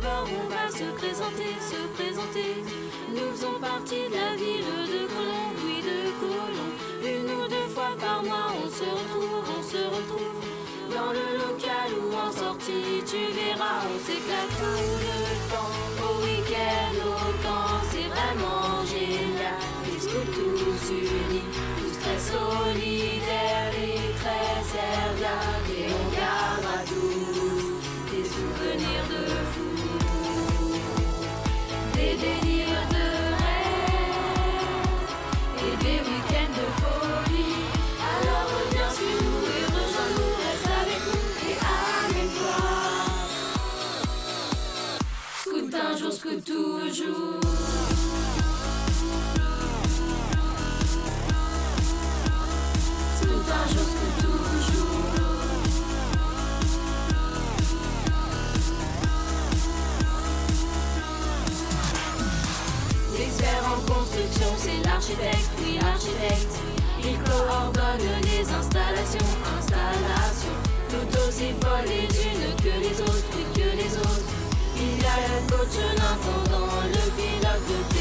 d'accord, on va se présenter, se présenter. Nous faisons partie de la ville de Colombe, oui de Colombe. Une ou deux fois par mois on se retrouve dans le local ou en sortie, tu verras, on s'éclate tout le temps. Au week-end, au camp, c'est vraiment génial. Les scouts tous unis, tous très solidaires et très serviables. Et on gardera tous des souvenirs de fou, des délires de rêve et des week-ends de folie. Alors reviens sur nous et rejoins-nous, reste avec nous et amène-toi. Scout un jour, scout toujours. Scout un jour, scout toujours. L'expert en construction, c'est l'architecte, oui architecte. Il coordonne les installations. Tout aussi folle les unes que les autres, oui que les autres. Il y a le coach, l'intendant, le pilote de